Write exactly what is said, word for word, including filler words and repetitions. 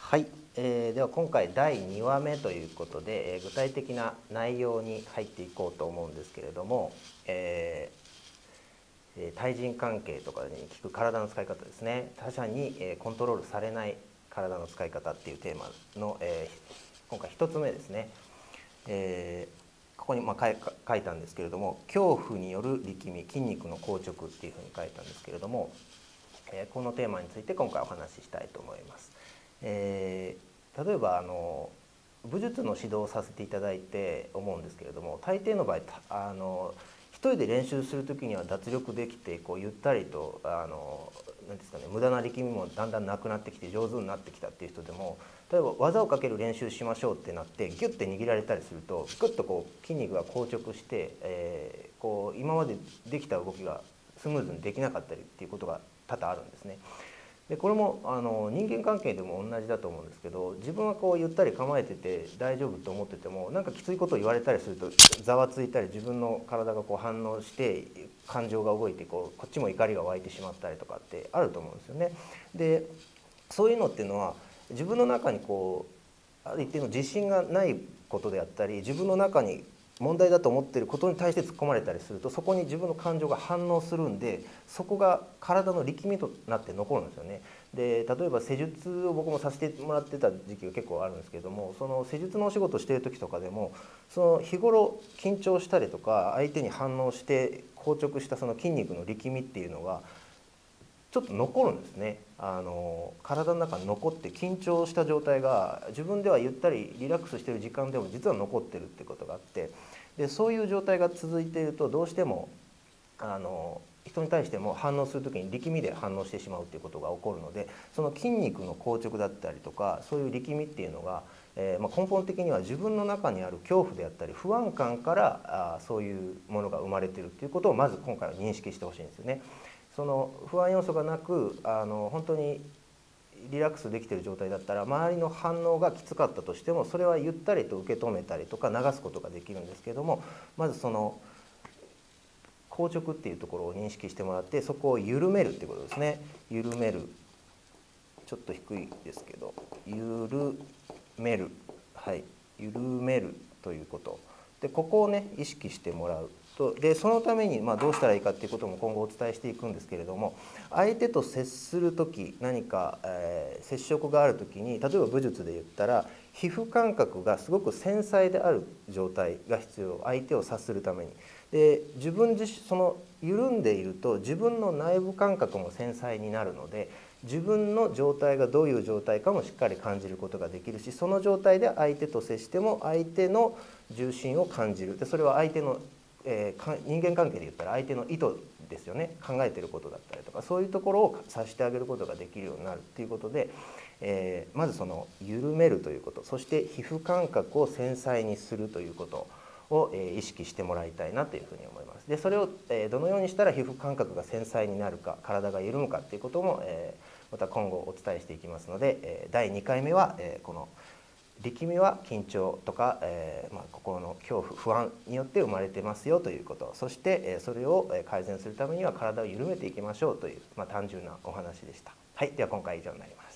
はい、えー、では今回だいにわめということで、えー、具体的な内容に入っていこうと思うんですけれども、えー、対人関係とかに効く体の使い方ですね。他者に、えー、コントロールされない体の使い方っていうテーマの、えー、今回ひとつめですね。えー、ここにまあ書い、書いたんですけれども、恐怖による力み、筋肉の硬直っていうふうに書いたんですけれども、えー、このテーマについて今回お話ししたいと思います。えー、例えばあの武術の指導をさせていただいて思うんですけれども、大抵の場合あの一人で練習する時には脱力できてこうゆったりとあの何ですかね、無駄な力みもだんだんなくなってきて上手になってきたっていう人でも、例えば技をかける練習しましょうってなってギュッて握られたりするとグッとこう筋肉が硬直して、えー、こう今までできた動きがスムーズにできなかったりっていうことが多々あるんですね。でこれもあの人間関係でも同じだと思うんですけど、自分はこうゆったり構えてて大丈夫と思ってても、なんかきついことを言われたりするとざわついたり、自分の体がこう反応して感情が動いてこうこっちも怒りが湧いてしまったりとかってあると思うんですよね。でそういうのっていうのは自分の中にこうある一定の自信がないことであったり、自分の中に問題だと思っていることに対して突っ込まれたりすると、そこに自分の感情が反応するんで、そこが体の力みとなって残るんですよね。で例えば施術を僕もさせてもらってた時期が結構あるんですけども、その施術のお仕事している時とかでも、その日頃緊張したりとか相手に反応して硬直したその筋肉の力みっていうのがちょっと残るんですね。あの体の中に残って、緊張した状態が自分ではゆったりリラックスしている時間でも実は残ってるってことがあって、でそういう状態が続いているとどうしてもあの人に対しても反応する時に力みで反応してしまうっていうことが起こるので、その筋肉の硬直だったりとかそういう力みっていうのが、えーまあ、根本的には自分の中にある恐怖であったり不安感からあそういうものが生まれているっていうことをまず今回は認識してほしいんですよね。その不安要素がなくあの本当にリラックスできている状態だったら、周りの反応がきつかったとしてもそれはゆったりと受け止めたりとか流すことができるんですけども、まずその硬直っていうところを認識してもらって、そこを緩めるっていうことですね。緩める、ちょっと低いですけど緩める、はい、緩めるということで、ここをね意識してもらうと、でそのためにまあどうしたらいいかっていうことも今後お伝えしていくんですけれども、相手と接する時何か、えー、接触がある時に、例えば武術で言ったら皮膚感覚がすごく繊細である状態が必要、相手を察するために。で自分自身その緩んでいると自分の内部感覚も繊細になるので、自分の状態がどういう状態かもしっかり感じることができるし、その状態で相手と接しても相手の重心を感じる。でそれは相手の、えー、人間関係で言ったら相手の意図ですよね。考えていることだったりとか、そういうところを察してあげることができるようになるっていうことで、えー、まずその緩めるということ、そして皮膚感覚を繊細にするということを意識してもらいたいなというふうに思います。でそれをどのようにしたら皮膚感覚が繊細になるか、体が緩むかっていうこともまた今後お伝えしていきますので、だいにかいめはこの力みは緊張とか、えーまあ、心の恐怖不安によって生まれてますよということ、そしてそれを改善するためには体を緩めていきましょうという、まあ、単純なお話でした。はい、では今回以上になります。